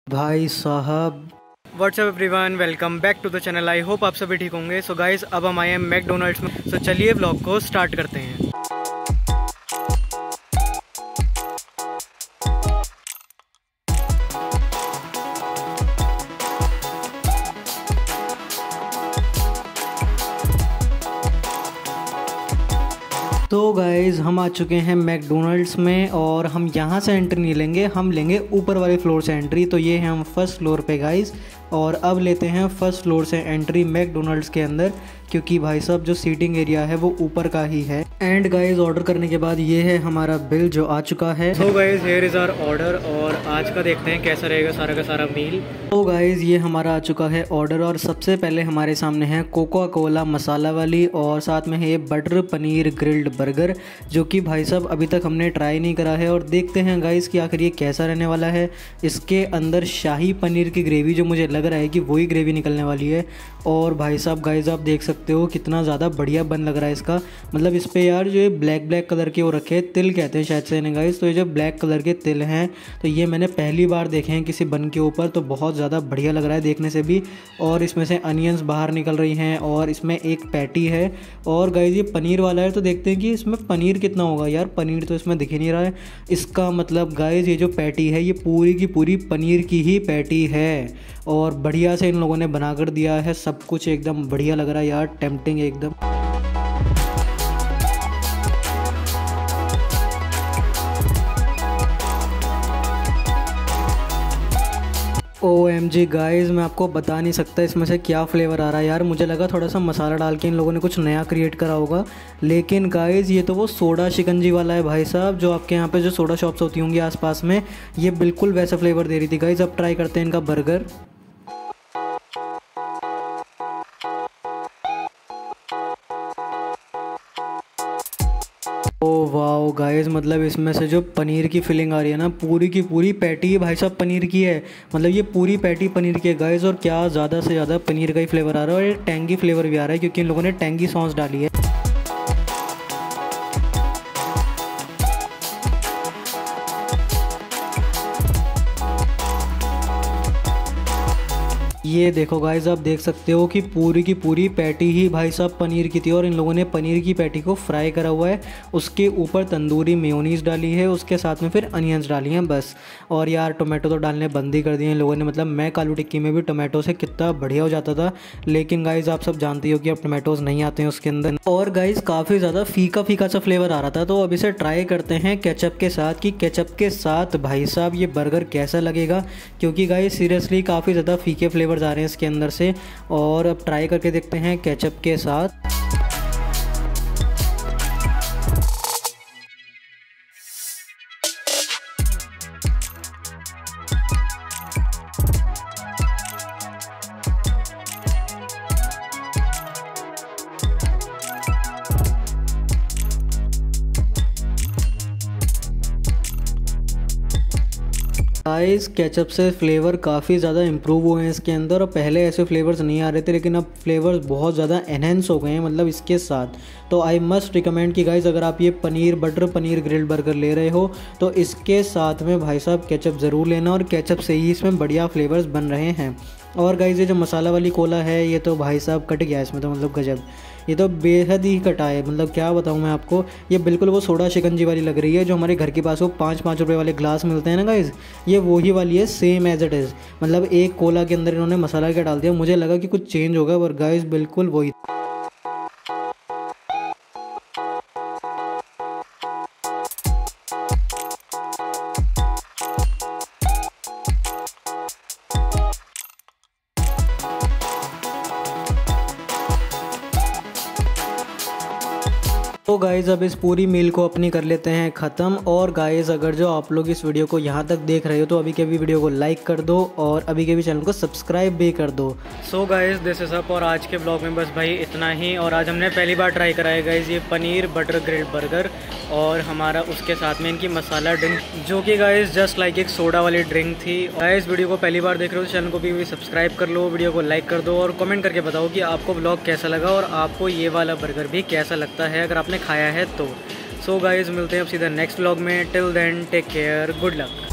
भाई साहब, what's up everyone, welcome back to the channel. I hope आप सभी ठीक होंगे। सो गाइज, अब हम आए हैं मैकडोनल्ड्स में। सो चलिए व्लॉग को स्टार्ट करते हैं। तो गाइज़ हम आ चुके हैं मैकडोनल्ड्स में और हम यहाँ से एंट्री नहीं लेंगे, हम लेंगे ऊपर वाले फ्लोर से एंट्री। तो ये है हम फर्स्ट फ्लोर पे गाइज़, और अब लेते हैं फर्स्ट फ्लोर से एंट्री मैकडोनल्ड्स के अंदर, क्योंकि भाई साहब जो सीटिंग एरिया है वो ऊपर का ही है। एंड गाइज ऑर्डर करने के बाद ये है हमारा बिल जो आ चुका है। So guys, here is our order और आज का देखते हैं कैसा रहेगा सारा का सारा मील। तो गाइज ये हमारा आ चुका है ऑर्डर और सबसे पहले हमारे सामने है कोका कोला मसाला वाली और साथ में है ये बटर पनीर ग्रिल्ड बर्गर, जो कि भाई साहब अभी तक हमने ट्राई नहीं करा है और देखते हैं गाइज कि आखिर ये कैसा रहने वाला है। इसके अंदर शाही पनीर की ग्रेवी जो मुझे लग रहा है कि वही ग्रेवी निकलने वाली है। और भाई साहब गाइज आप देख सकते हो कितना ज़्यादा बढ़िया बन लग रहा है इसका। मतलब इस पे यार जो ये ब्लैक कलर के वो रखे हैं, तिल कहते हैं शायद से इन्हें गाइज। तो ये जो ब्लैक कलर के तिल हैं तो ये मैंने पहली बार देखे हैं किसी बन के ऊपर, तो बहुत ज़्यादा बढ़िया लग रहा है देखने से भी। और इसमें से अनियंस बाहर निकल रही हैं और इसमें एक पैटी है। और गाइज ये पनीर वाला है, तो देखते हैं कि इसमें पनीर कितना होगा। यार पनीर तो इसमें दिख ही नहीं रहा है। इसका मतलब गाइज ये जो पैटी है ये पूरी की पूरी पनीर की ही पैटी है और बढ़िया से इन लोगों ने बना कर दिया है। सब कुछ एकदम बढ़िया लग रहा है यार, टेम्पटिंग एकदम। OMG गाइज़, मैं आपको बता नहीं सकता इसमें से क्या फ्लेवर आ रहा है यार। मुझे लगा थोड़ा सा मसाला डाल के इन लोगों ने कुछ नया क्रिएट करा होगा, लेकिन गाइज़ ये तो वो सोडा शिकंजी वाला है भाई साहब, जो आपके यहाँ पे जो सोडा शॉप्स होती होंगी आसपास में, ये बिल्कुल वैसा फ्लेवर दे रही थी गाइज़। अब ट्राई करते हैं इनका बर्गर। ओ वाओ गाइस, मतलब इसमें से जो पनीर की फिलिंग आ रही है ना, पूरी की पूरी पैटी भाई साहब पनीर की है। मतलब ये पूरी पैटी पनीर की है गाइस, और क्या ज़्यादा से ज़्यादा पनीर का ही फ्लेवर आ रहा है और ये टेंगी फ्लेवर भी आ रहा है क्योंकि इन लोगों ने टेंगी सॉस डाली है। ये देखो गाइस, आप देख सकते हो कि पूरी की पूरी पैटी ही भाई साहब पनीर की थी और इन लोगों ने पनीर की पैटी को फ्राई करा हुआ है। उसके ऊपर तंदूरी मेयोनीज डाली है, उसके साथ में फिर अनियंस डाली हैं बस। और यार टोमेटो तो डालने बंद ही कर दिए इन लोगों ने। मतलब मैं कालू टिक्की में भी टोमेटो से कितना बढ़िया हो जाता था, लेकिन गाइस आप सब जानते हो कि अब टोमेटोज नहीं आते हैं उसके अंदर। और गाइस काफ़ी ज़्यादा फीका फीका सा फ्लेवर आ रहा था, तो अब इसे ट्राई करते हैं केचप के साथ कि केचप के साथ भाई साहब ये बर्गर कैसा लगेगा, क्योंकि गाइस सीरियसली काफ़ी ज़्यादा फीके फ्लेवर आ रहे हैं इसके अंदर से। और अब ट्राई करके देखते हैं केचप के साथ। गाइस केचप से फ्लेवर काफ़ी ज़्यादा इम्प्रूव हुए हैं इसके अंदर, और पहले ऐसे फ्लेवर्स नहीं आ रहे थे लेकिन अब फ्लेवर्स बहुत ज़्यादा एनहेंस हो गए हैं मतलब इसके साथ। तो आई मस्ट रिकमेंड कि गाइस अगर आप ये बटर पनीर ग्रिल्ड बर्गर ले रहे हो तो इसके साथ में भाई साहब केचप ज़रूर लेना, और केचप से ही इसमें बढ़िया फ्लेवर्स बन रहे हैं। और गाइस ये जो मसाला वाली कोला है ये तो भाई साहब कट गया इसमें, तो मतलब गजब, ये तो बेहद ही कटा है। मतलब क्या बताऊँ मैं आपको, ये बिल्कुल वो सोडा शिकंजी वाली लग रही है जो हमारे घर के पास वो 5-5 रुपये वाले ग्लास मिलते हैं ना गाइस, ये वही वाली है, सेम एज इट इज़। मतलब एक कोला के अंदर इन्होंने मसाला क्या डाल दिया, मुझे लगा कि कुछ चेंज होगा, पर गाइस बिल्कुल वही। तो गाइज़ अब इस पूरी मील को अपनी कर लेते हैं ख़त्म। और गाइज़ अगर जो आप लोग इस वीडियो को यहाँ तक देख रहे हो तो अभी के भी वीडियो को लाइक कर दो और अभी के भी चैनल को सब्सक्राइब भी कर दो। So guys this is up, और आज के ब्लॉग में बस भाई इतना ही। और आज हमने पहली बार ट्राई करा है गाइज़ ये पनीर बटर ग्रिल्ड बर्गर, और हमारा उसके साथ में इनकी मसाला ड्रिंक, जो कि गाइज़ जस्ट लाइक एक सोडा वाली ड्रिंक थी। गाइज़ वीडियो को पहली बार देख रहे हो तो चैनल को भी सब्सक्राइब कर लो, वीडियो को लाइक कर दो और कमेंट करके बताओ कि आपको ब्लॉग कैसा लगा और आपको ये वाला बर्गर भी कैसा लगता है अगर आपने खाया है तो। सो गाइज़ मिलते हैं अब सीधा नेक्स्ट व्लॉग में। Till then take care, good luck.